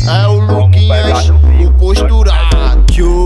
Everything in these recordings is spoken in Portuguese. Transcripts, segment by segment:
É o Luquinhas, o posturado.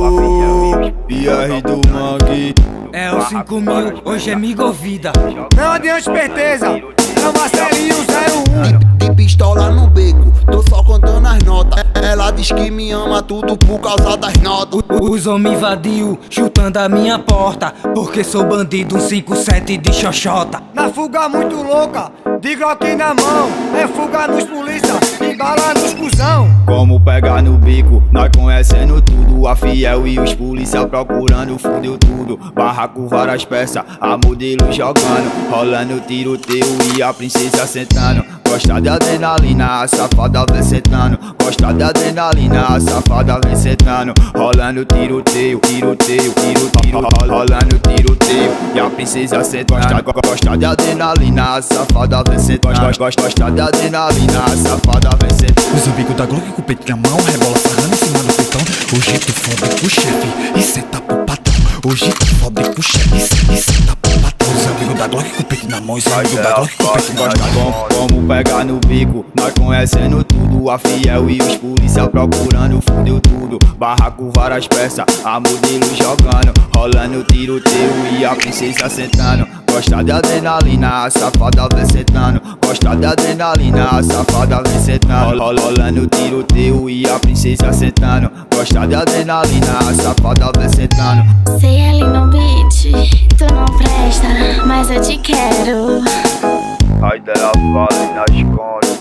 PR do Mangue. É o 5000, hoje é Migovida. Não adianta esperteza, é o Marcelinho 01. De pistola no beco, tô só contando as notas. Ela diz que me ama tudo por causa das notas. Os homens invadiu, chutando a minha porta, porque sou bandido, 157 de xoxota. Na fuga muito louca, de Glock na mão. É fuga nos polícia, e bala nos cuzão. Como pegar no bico, nós conhecendo tudo. A Fiel e os polícia procurando, fudeu tudo. Barraco, várias peças, a modelo jogando. Rolando tiroteio e a princesa sentando. Gosta de adrenalina, a safada vem sentando. Gosta de adrenalina, a safada vem sentando. Rolando tiroteio, tiroteio, tiroteio. Rolando tiroteio e a princesa sentando. Gosta de adrenalina, a safada vem sentando. Gosta de adrenalina, a safada vem sentando. Usa o bico da Glock com o peito na mão, rebola sarrando em cima do peitão. Hoje tu fode com o chefe e senta pro patrão. Hoje tu fode com o chefe e senta pro patrão. Usa o bico da Glock com o peito na mão, usa o bico da Glock com o peito na mão. Como pegar no bico, nós conhecendo tudo. A Fiel e os polícia procurando, fudeu tudo. Barraco, várias peças, a modelo jogando. Rolando tiroteio e a princesa sentando. Gosta de adrenalina, a safada vem sentando. Gosta de adrenalina, a safada vem sentando. Rolando tiroteio e a princesa sentando. Gosta de adrenalina, a safada vem sentando. Sei ali no beat, tu não presta, mas eu te quero. Ai dela vale na escola.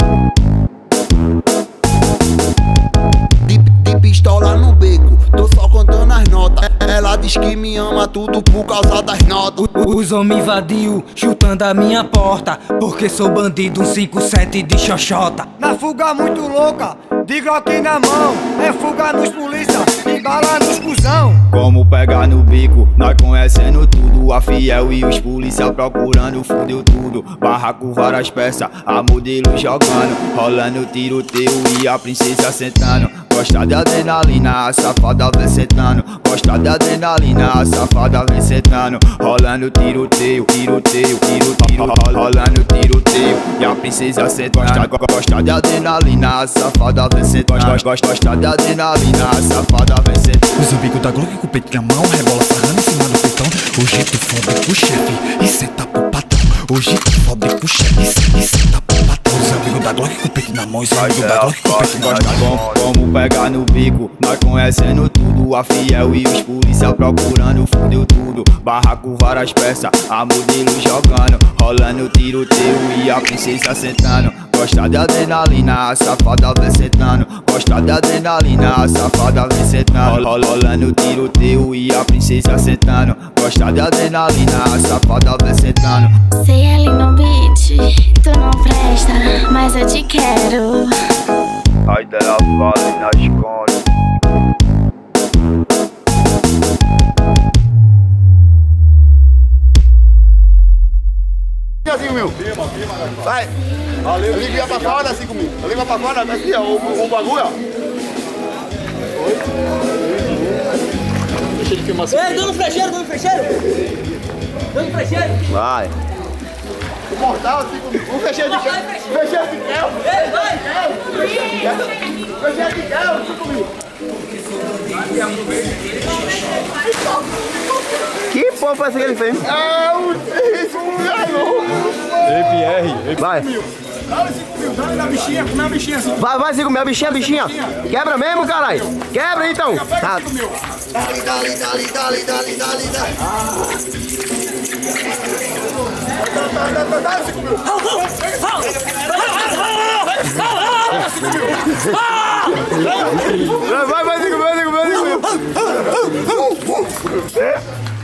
De pistola no beco, tô só contando as notas. Ela diz que me ama tudo por causa das notas. Os homens invadiu, chutando a minha porta, porque sou bandido, 157 de xoxota. Na fuga muito louca, de Glock na mão. É fuga nos polícia, e bala nos cuzão. Como pegar no bico, nós conhecendo tudo. A Fiel e os polícia procurando, fudeu tudo. Barraco, várias peças, a modelo jogando. Rolando tiroteio e a princesa sentando. Gosta de adrenalina, a safada vem sentando. Gosta de adrenalina, a safada vem sentando. Rolando tiroteio, tiroteio, tiroteio. Rolando tiroteio e a princesa sentando. Gosta de adrenalina, a safada vem sentando. Gosta de adrenalina, a safada vem sentando. Usa o bico da Glock com o peito na mão, rebola sarrando em cima do peitão. Hoje tu fode com o chefe e senta pro patrão. Hoje tu fode com o chefe e senta pro patrão. Usa o bico da Glock com o peito na mão, usa o bico da Glock com o peito na mão. Como pegar no bico, nós conhecendo tudo. A Fiel e os polícia procurando, fudeu tudo. Barraco, várias peças, a modelo jogando. Rolando tiroteio e a princesa sentando. Gosta de adrenalina, a safada vem sentando. Gosta de adrenalina, a safada vem sentando. Rolando tiroteio e a princesa sentando. Gosta de adrenalina, a safada vem sentando. Sei ali no beat, tu não presta, mas eu te quero. Ai dela vale na escola. Vai! Valeu! Liga pra fora, 5 mil. Liga pra fora, aqui, ó, o bagulho, ó. Deixa ele queimar assim. Ei, dando frecheiro, dando frecheiro! Dando frecheiro! Vai! O mortal, 5 mil. Um fecheiro de gel. Fecheiro de gel. Ei, vai! Fecheiro de gel, 5 mil. Que porra foi essa que ele fez? É o PR. Vai. Dá 5 mil, dá na bichinha, comer a bichinha assim. Vai, 5 mil, a bichinha. Quebra mesmo, caralho. Quebra então. Tá. Dali. Dá 5 mil. Vai, 5 mil.